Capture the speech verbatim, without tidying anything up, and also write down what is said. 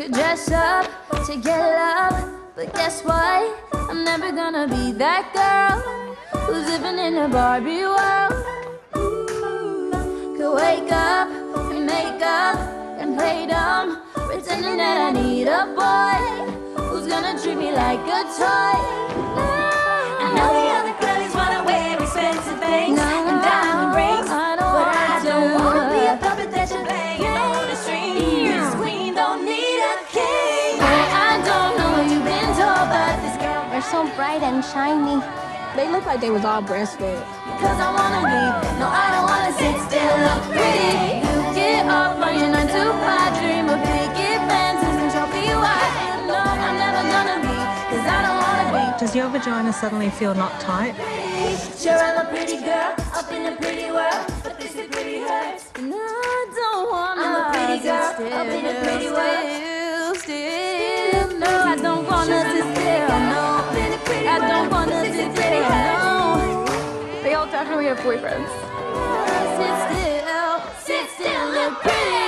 could dress up to get love, but guess what? I'm never gonna be that girl who's living in a Barbie world. Could wake up, make up, and play dumb, pretending that I need a boy who's gonna treat me like a toy. I know the other girlies wanna wear expensive things and diamond rings, I don't but wanna I don't do wanna be a it. puppet that you're playing on the string. This queen don't need a king. I don't know what you've been told, but this girl, They're so bright and shiny. They look like they was all breastfed. cause I wanna be, no I don't wanna sit still, look pretty. You get off on your nine to five, dream of picket fences and trophy wife. No, I'm never gonna be, cause I don't wanna be. Does your vagina suddenly feel not tight? Sure, I'm a pretty girl, up in a pretty world, but this is pretty hurts. No, I don't wanna. I'm a pretty girl, sit up in a pretty world. Still, still, no, I don't wanna sit still, no. I don't wanna sit still, no. They all definitely have boyfriends. Sit still, sit still, look pretty.